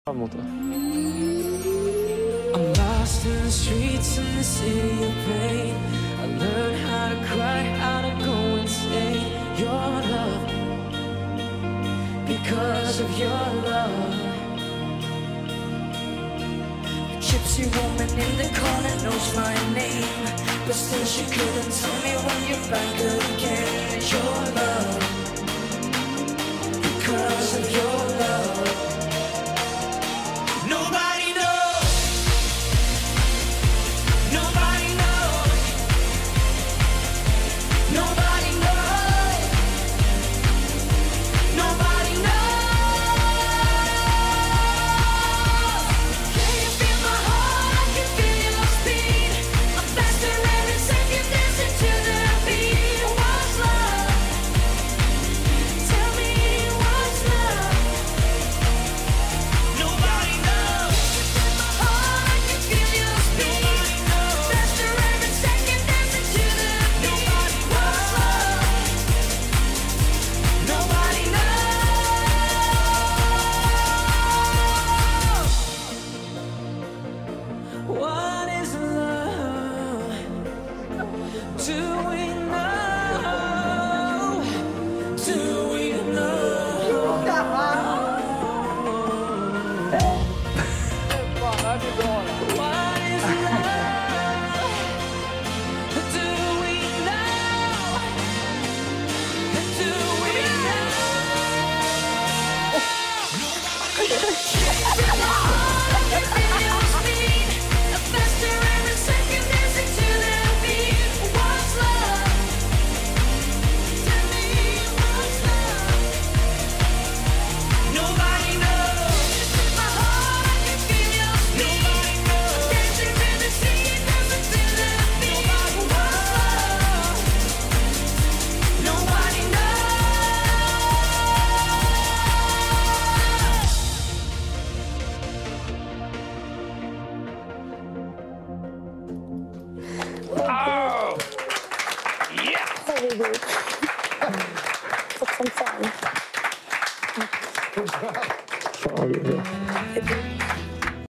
Mot det. I'm lost in the streets in the city of pain. I learned how to cry, how to go insane. Your love, because of your love. The gypsy woman in the corner knows my name, but still she couldn't tell me when you're back again. Your love, because of your love. Nobody knows. Nobody knows. Nobody knows. Nobody knows. Can you feel my heart? I can feel your speed. I'm faster every second, dancing to the beat. What's love? Tell me what's love. Nobody knows. My heart, I can feel your speed. Faster every second, dancing to the beat. What's love? Nobody knows. What is love? Do we know? Do we know? What is love? Do we know? Do we know? I can feel your speed. Faster every second, dancing to the beat. What's love? Tell me what's love. Nobody knows. My heart, I can feel your speed. Nobody knows. Dancing to the scene, dancing to the beat. What's love? Nobody Herregud. Tack som fan.